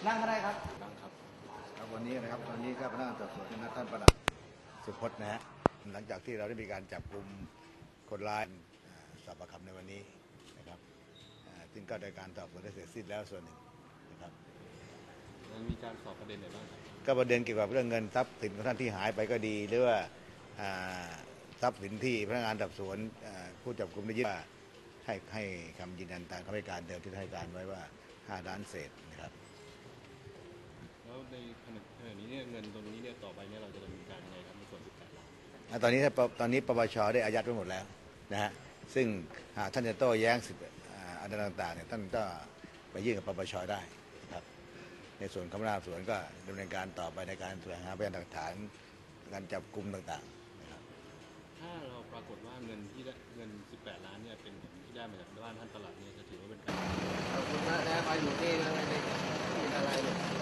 นั่งก็ได้ครับครับวันนี้นะครับวันนี้ก็พนักงานสอบสวนคณะท่านประหลัดสุพจน์นะฮะหลังจากที่เราได้มีการจับกลุ่มคนร้ายสอบปากคำในวันนี้นะครับซึ่งก็ได้การสอบสวนได้เสร็จสิ้นแล้วส่วนหนึ่งนะครับมีการสอบประเด็นไหนบ้างครับก็ประเด็นเกี่ยวกับเรื่องเงินทรัพย์สินของท่านที่หายไปก็ดีหรือว่าทรัพย์สินที่พนักงานสอบสวนผู้จับกลุ่มได้ยึดให้คำยืนยันตามคำให้การเดิมที่ให้การไว้ว่า5 ล้านเศษนะครับแล้วในขณะนี้เนี่ยเงินตรงนี้เนี่ยต่อไปเนี่ยเราจะดำเนินการยังไงครับในส่วน18 ล้านตอนนี้ปปชได้อายัดไว้หมดแล้วนะฮะซึ่งหากท่านจะโต้แย้งอันต่างๆเนี่ยท่านก็ไปยื่นกับปปชได้ครับในส่วนของพนักงานสอบสวนก็ดำเนินการต่อไปในการแสวงหาพยานหลักฐานการจับกุมต่างๆนะครับถ้าเราปรากฏว่าเงิน18 ล้านเนี่ยเป็นที่ได้มาจากบ้านท่านประหลัดเนี่ยจะถือว่าเป็นการขอบคุณมากนะมาอยู่นี่แล้วไม่ได้กินอะไรเลย